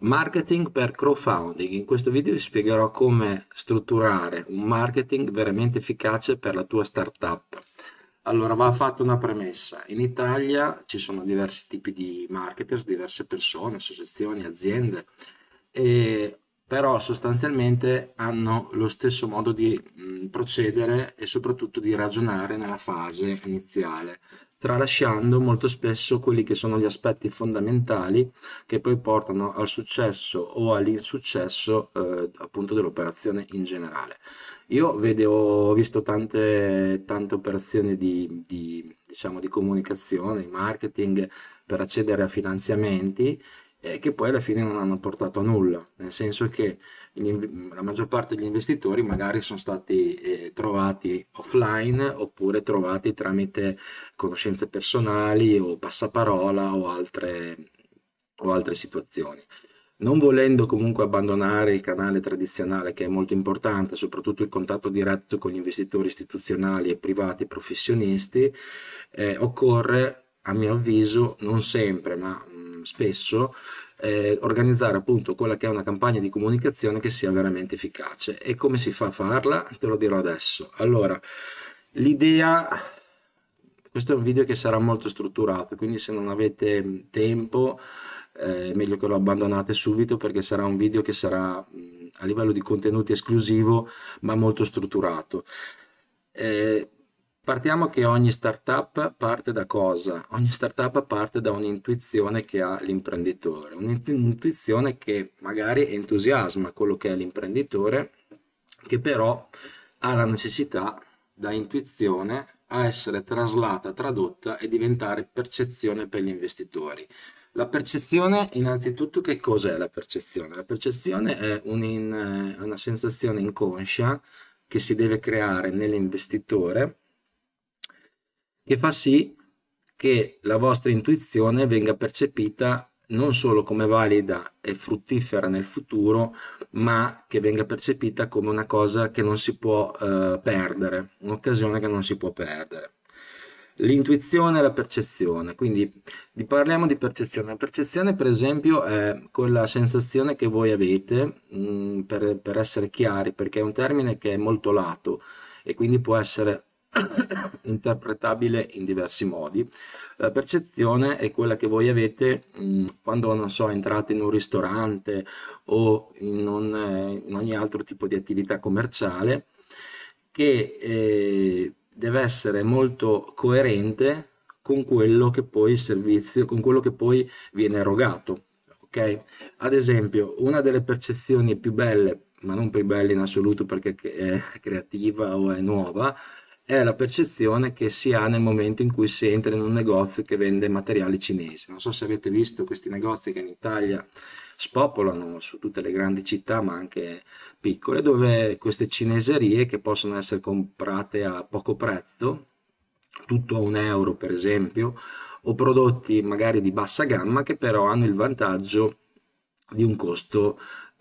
Marketing per crowdfunding. In questo video vi spiegherò come strutturare un marketing veramente efficace per la tua startup. Allora, va fatta una premessa. In Italia ci sono diversi tipi di marketers, diverse persone, associazioni, aziende, però sostanzialmente hanno lo stesso modo di procedere e soprattutto di ragionare nella fase iniziale, tralasciando molto spesso quelli che sono gli aspetti fondamentali che poi portano al successo o all'insuccesso appunto dell'operazione in generale. Ho visto tante operazioni diciamo, di comunicazione, di marketing per accedere a finanziamenti che poi alla fine non hanno portato a nulla, nel senso che la maggior parte degli investitori magari sono stati trovati offline oppure trovati tramite conoscenze personali o passaparola o altre situazioni. Non volendo comunque abbandonare il canale tradizionale che è molto importante, soprattutto il contatto diretto con gli investitori istituzionali e privati professionisti, occorre, a mio avviso, non sempre, ma spesso, organizzare appunto quella che è una campagna di comunicazione che sia veramente efficace. E come si fa a farla? Te lo dirò adesso. Allora, l'idea, questo è un video che sarà molto strutturato, quindi se non avete tempo è meglio che lo abbandonate subito perché sarà un video che sarà a livello di contenuti esclusivo ma molto strutturato. Eh, Partiamo che ogni startup parte da cosa? Ogni startup parte da un'intuizione che ha l'imprenditore, un'intuizione che magari entusiasma quello che è l'imprenditore, che però ha la necessità da intuizione a essere traslata, tradotta e diventare percezione per gli investitori. La percezione, innanzitutto, che cos'è la percezione? La percezione è una sensazione inconscia che si deve creare nell'investitore che fa sì che la vostra intuizione venga percepita non solo come valida e fruttifera nel futuro, ma che venga percepita come una cosa che non si può perdere, un'occasione che non si può perdere. L'intuizione e la percezione, quindi parliamo di percezione. La percezione, per esempio, è quella sensazione che voi avete, per essere chiari, perché è un termine che è molto lato e quindi può essere interpretabile in diversi modi. La percezione è quella che voi avete quando, non so, entrate in un ristorante o in ogni altro tipo di attività commerciale, che deve essere molto coerente con quello che poi il servizio, con quello che poi viene erogato. Ok? Ad esempio, una delle percezioni più belle, ma non più belle in assoluto perché è creativa o è nuova, è la percezione che si ha nel momento in cui si entra in un negozio che vende materiali cinesi. Non so se avete visto questi negozi che in Italia spopolano su tutte le grandi città, ma anche piccole, dove queste cineserie che possono essere comprate a poco prezzo, tutto a 1 euro per esempio, o prodotti magari di bassa gamma che però hanno il vantaggio di un costo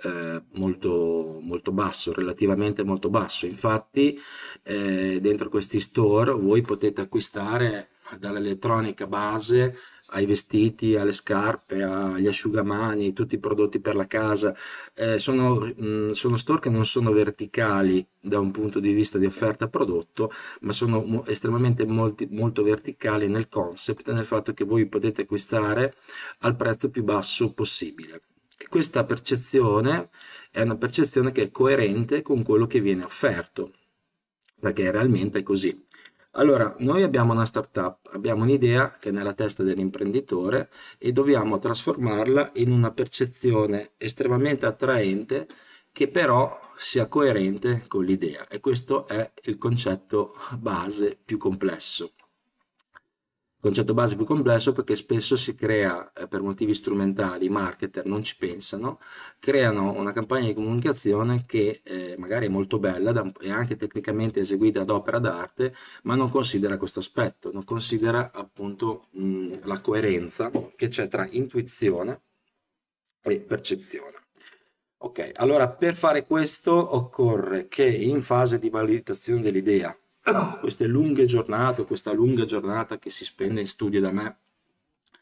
molto basso, relativamente molto basso. Infatti, dentro questi store voi potete acquistare dall'elettronica base ai vestiti, alle scarpe, agli asciugamani, tutti i prodotti per la casa. Sono store che non sono verticali da un punto di vista di offerta prodotto, ma sono estremamente molto verticali nel concept, nel fatto che voi potete acquistare al prezzo più basso possibile. E questa percezione è una percezione che è coerente con quello che viene offerto, perché realmente è così. Allora, noi abbiamo una startup, abbiamo un'idea che è nella testa dell'imprenditore e dobbiamo trasformarla in una percezione estremamente attraente che però sia coerente con l'idea. E questo è il concetto base più complesso. Concetto base più complesso perché spesso si crea, per motivi strumentali, i marketer non ci pensano, creano una campagna di comunicazione che magari è molto bella e anche tecnicamente eseguita ad opera d'arte, ma non considera questo aspetto, non considera appunto la coerenza che c'è tra intuizione e percezione. Ok, allora per fare questo occorre che in fase di validazione dell'idea, queste lunghe giornate, questa lunga giornata che si spende in studio da me,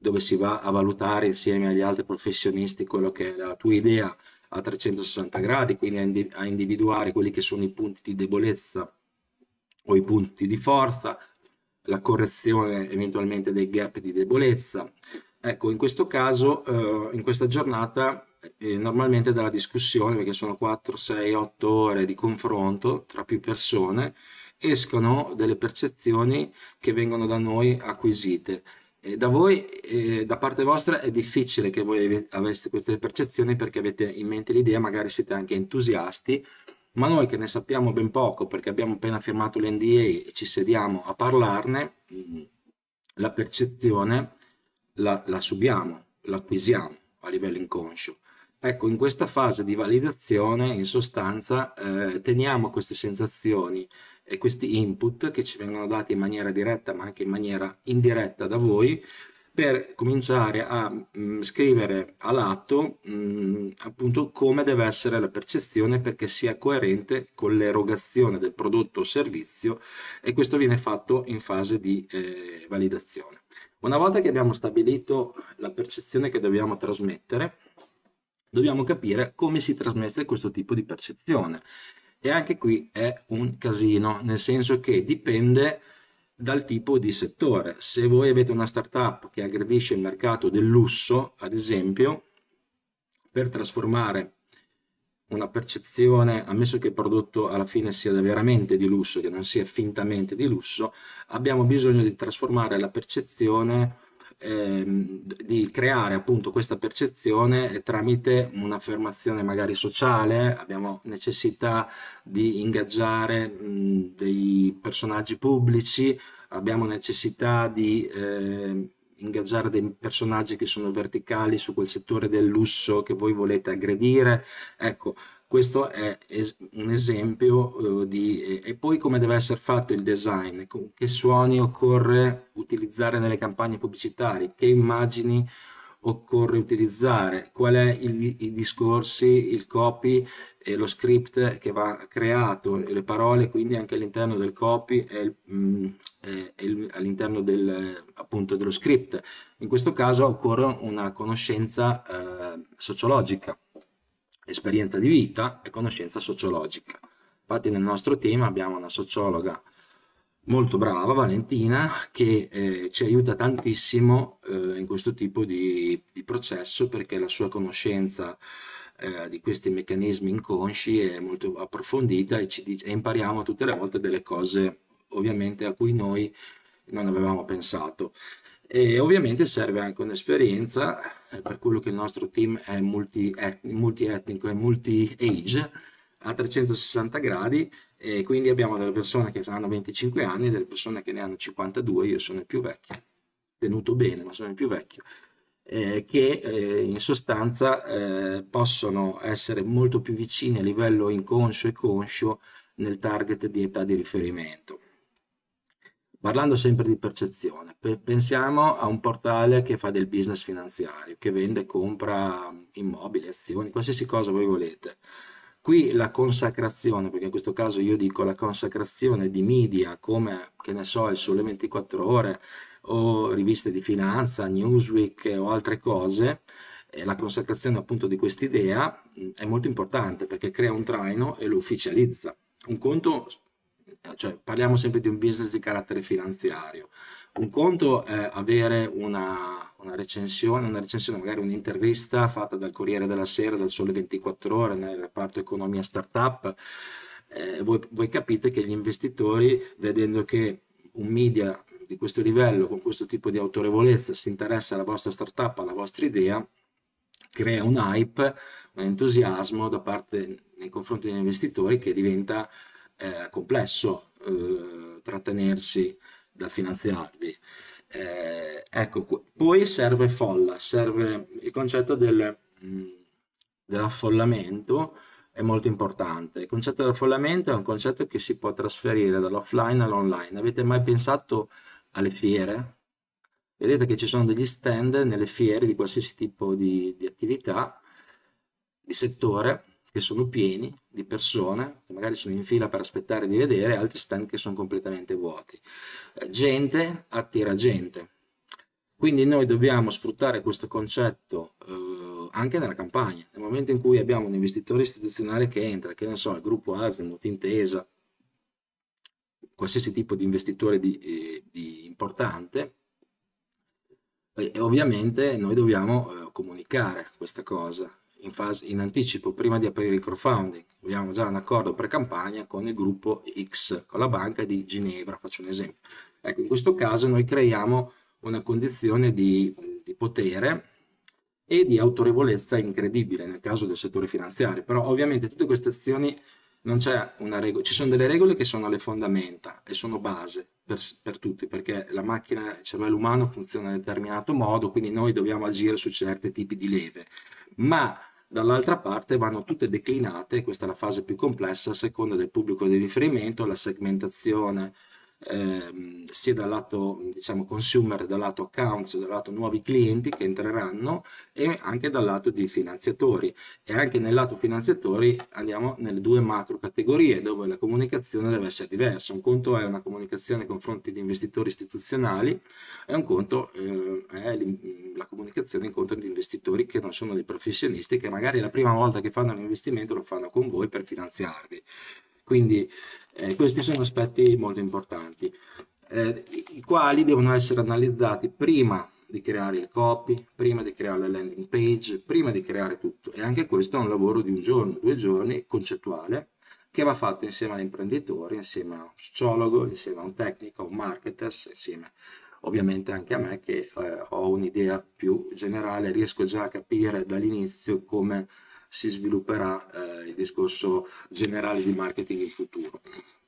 dove si va a valutare insieme agli altri professionisti quello che è la tua idea a 360 gradi, quindi a individuare quelli che sono i punti di debolezza o i punti di forza, la correzione eventualmente dei gap di debolezza. Ecco, in questo caso, in questa giornata, normalmente dalla discussione, perché sono 4, 6, 8 ore di confronto tra più persone, escono delle percezioni che vengono da noi acquisite. E da voi, da parte vostra, è difficile che voi aveste queste percezioni perché avete in mente l'idea, magari siete anche entusiasti, ma noi che ne sappiamo ben poco perché abbiamo appena firmato l'NDA e ci sediamo a parlarne, la percezione la subiamo, l'acquisiamo a livello inconscio. Ecco, in questa fase di validazione, in sostanza, teniamo queste sensazioni e questi input che ci vengono dati in maniera diretta ma anche in maniera indiretta da voi per cominciare a scrivere all'atto appunto come deve essere la percezione perché sia coerente con l'erogazione del prodotto o servizio, e questo viene fatto in fase di validazione. Una volta che abbiamo stabilito la percezione che dobbiamo trasmettere, dobbiamo capire come si trasmette questo tipo di percezione. E anche qui è un casino, nel senso che dipende dal tipo di settore. Se voi avete una startup che aggredisce il mercato del lusso, ad esempio, per trasformare una percezione, ammesso che il prodotto alla fine sia veramente di lusso, che non sia fintamente di lusso, abbiamo bisogno di trasformare la percezione, di creare appunto questa percezione tramite un'affermazione magari sociale. Abbiamo necessità di ingaggiare dei personaggi pubblici, abbiamo necessità di ingaggiare dei personaggi che sono verticali su quel settore del lusso che voi volete aggredire. Ecco, questo è un esempio e poi come deve essere fatto il design, che suoni occorre utilizzare nelle campagne pubblicitarie, che immagini occorre utilizzare, qual è i discorsi, il copy e lo script che va creato, e le parole quindi anche all'interno del copy e all'interno appunto dello script. In questo caso occorre una conoscenza sociologica, esperienza di vita e conoscenza sociologica. Infatti nel nostro team abbiamo una sociologa molto brava, Valentina, che ci aiuta tantissimo in questo tipo di processo, perché la sua conoscenza di questi meccanismi inconsci è molto approfondita e e impariamo tutte le volte delle cose ovviamente a cui noi non avevamo pensato. E ovviamente serve anche un'esperienza, per quello che il nostro team è multietnico e multi-age a 360 gradi, e quindi abbiamo delle persone che hanno 25 anni e delle persone che ne hanno 52, io sono il più vecchio, tenuto bene ma sono il più vecchio, che in sostanza possono essere molto più vicini a livello inconscio e conscio nel target di età di riferimento. Parlando sempre di percezione, pensiamo a un portale che fa del business finanziario, che vende e compra immobili, azioni, qualsiasi cosa voi volete. Qui la consacrazione, perché in questo caso io dico la consacrazione di media come, che ne so, il Sole 24 Ore o riviste di finanza, Newsweek o altre cose, la consacrazione appunto di quest'idea è molto importante perché crea un traino e lo ufficializza. Un conto, cioè parliamo sempre di un business di carattere finanziario. Un conto è avere una recensione, magari un'intervista fatta dal Corriere della Sera, dal Sole 24 Ore, nel reparto economia startup. Voi capite che gli investitori, vedendo che un media di questo livello, con questo tipo di autorevolezza, si interessa alla vostra startup, alla vostra idea, crea un hype, un entusiasmo da parte nei confronti degli investitori che diventa complesso trattenersi dal finanziarvi. Ecco, poi serve folla, serve il concetto dell'affollamento, è molto importante. Il concetto dell'affollamento è un concetto che si può trasferire dall'offline all'online. Avete mai pensato alle fiere? Vedete che ci sono degli stand nelle fiere di qualsiasi tipo di attività, di settore, che sono pieni di persone, che magari sono in fila per aspettare di vedere, altri stand che sono completamente vuoti. Gente attira gente. Quindi noi dobbiamo sfruttare questo concetto anche nella campagna. Nel momento in cui abbiamo un investitore istituzionale che entra, che ne so, il gruppo Azimut, Intesa, qualsiasi tipo di investitore di importante, e ovviamente noi dobbiamo comunicare questa cosa in anticipo, prima di aprire il crowdfunding. Abbiamo già un accordo pre-campagna con il gruppo X, con la banca di Ginevra, faccio un esempio. Ecco, in questo caso noi creiamo una condizione di potere e di autorevolezza incredibile nel caso del settore finanziario, però ovviamente tutte queste azioni non c'è una regola, ci sono delle regole che sono le fondamenta e sono base per tutti, perché la macchina, il cervello umano funziona in un determinato modo, quindi noi dobbiamo agire su certi tipi di leve, ma dall'altra parte vanno tutte declinate, questa è la fase più complessa, a seconda del pubblico di riferimento, la segmentazione sia dal lato diciamo consumer, dal lato accounts, dal lato nuovi clienti che entreranno e anche dal lato di finanziatori. E anche nel lato finanziatori andiamo nelle due macro categorie dove la comunicazione deve essere diversa. Un conto è una comunicazione nei confronti di investitori istituzionali e un conto è la comunicazione in confronti di investitori che non sono dei professionisti, che magari la prima volta che fanno un investimento lo fanno con voi per finanziarvi. Quindi questi sono aspetti molto importanti, i quali devono essere analizzati prima di creare il copy, prima di creare la landing page, prima di creare tutto. E anche questo è un lavoro di un giorno, 2 giorni, concettuale, che va fatto insieme all'imprenditore, insieme a un sociologo, insieme a un tecnico, a un marketer, insieme ovviamente anche a me che ho un'idea più generale, riesco già a capire dall'inizio come si svilupperà il discorso generale di marketing in futuro.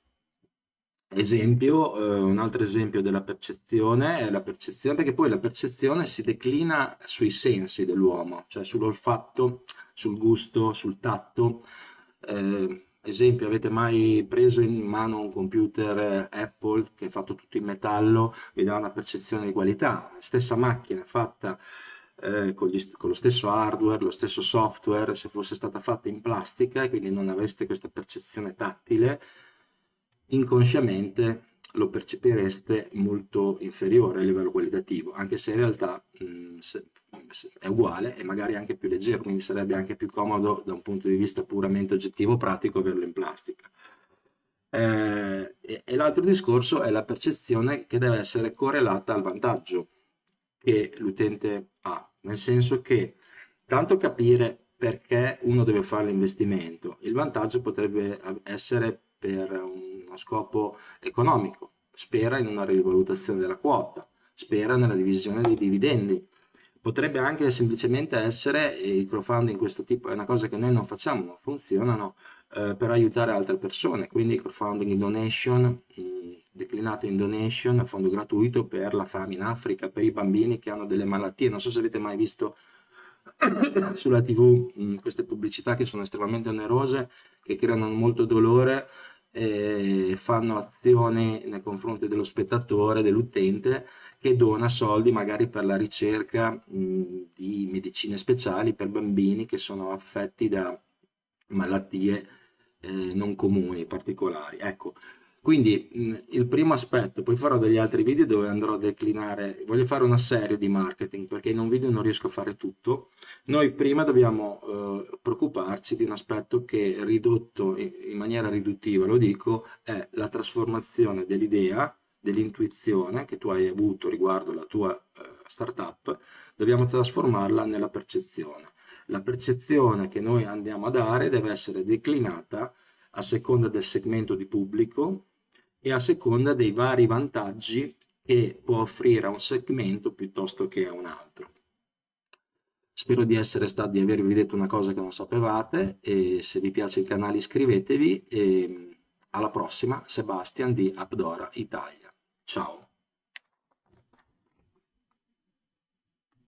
Esempio, un altro esempio della percezione è la percezione, perché poi la percezione si declina sui sensi dell'uomo, cioè sull'olfatto, sul gusto, sul tatto. Esempio, avete mai preso in mano un computer Apple che è fatto tutto in metallo, vi dà una percezione di qualità, stessa macchina fatta con lo stesso hardware, lo stesso software, se fosse stata fatta in plastica e quindi non aveste questa percezione tattile, inconsciamente lo percepireste molto inferiore a livello qualitativo, anche se in realtà è uguale e magari anche più leggero, quindi sarebbe anche più comodo da un punto di vista puramente oggettivo pratico averlo in plastica. E l'altro discorso è la percezione che deve essere correlata al vantaggio che l'utente ha, nel senso che tanto capire perché uno deve fare l'investimento, il vantaggio potrebbe essere per uno scopo economico, spera in una rivalutazione della quota, spera nella divisione dei dividendi, potrebbe anche semplicemente essere, e il crowdfunding questo tipo è una cosa che noi non facciamo, ma funzionano per aiutare altre persone, quindi il crowdfunding in donation, declinato in donation a fondo gratuito per la fame in Africa, per i bambini che hanno delle malattie. Non so se avete mai visto sulla TV queste pubblicità che sono estremamente onerose, che creano molto dolore e fanno azioni nei confronti dello spettatore, dell'utente, che dona soldi magari per la ricerca di medicine speciali per bambini che sono affetti da malattie non comuni, particolari. Ecco, quindi il primo aspetto, poi farò degli altri video dove andrò a declinare, voglio fare una serie di marketing perché in un video non riesco a fare tutto. Noi prima dobbiamo preoccuparci di un aspetto che ridotto in maniera riduttiva, lo dico, è la trasformazione dell'idea, dell'intuizione che tu hai avuto riguardo la tua startup, dobbiamo trasformarla nella percezione. La percezione che noi andiamo a dare deve essere declinata a seconda del segmento di pubblico e a seconda dei vari vantaggi che può offrire a un segmento piuttosto che a un altro. Spero di di avervi detto una cosa che non sapevate e se vi piace il canale iscrivetevi e alla prossima, Sebastian di Apdora Italia. Ciao!